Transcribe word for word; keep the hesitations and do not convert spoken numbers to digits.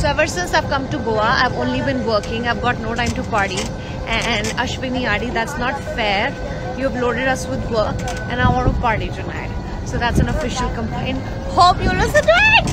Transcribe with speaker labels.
Speaker 1: So ever since I've come to Goa, I've only been working. I've got no time to party. And Ashwini Adi, that's not fair. You've loaded us with work and I want to party tonight. So that's an official complaint. Hope you listen to it!